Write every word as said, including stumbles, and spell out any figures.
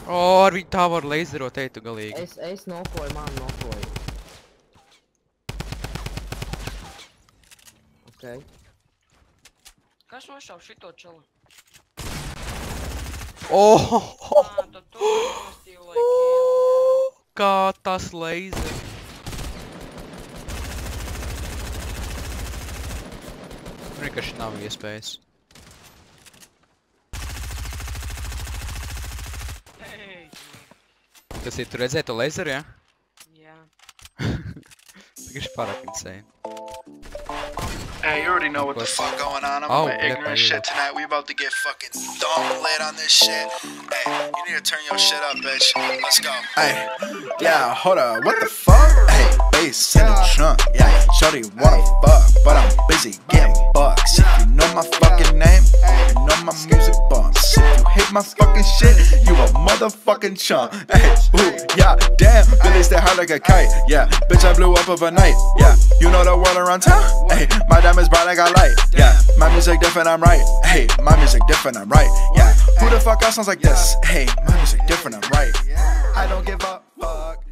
O, ar viņu tā var laserot, ej tu galīgi. Es, es nokoju, man nokoju. Ok. Kas nošauj šito čelu? Oh! Ā, tad tu nostīvi lai kill. Kā tas laser. Vienkārši nav iespējas. Ei, Tas ir, tu redzēji to laseru, ja? jā. Vienkārši pārāk insane. Hey, you already know what the fuck going on. I'm Oh, with ignorant yeah, shit tonight. We about to get fucking dumb lit on this shit. Hey, you need to turn your shit up, bitch. Let's go. Hey, yeah, hold up. What the fuck? Hey, bass in the trunk. Yeah, shorty wanna fuck, but I'm busy getting bucks. If you know my fucking name, you know my music bumps. If you hate my fucking shit, you a motherfucking chump. Hey, ooh, yeah, damn, Billy stay hard like a kite. Yeah, bitch, I blew up overnight. Yeah, you know the world around town. Hey, my diamonds bright like a light. Yeah, my music different, I'm right. Hey, my music different, I'm right. Yeah, who the fuck else sounds like this? Hey, my music different, I'm right. I don't give a fuck.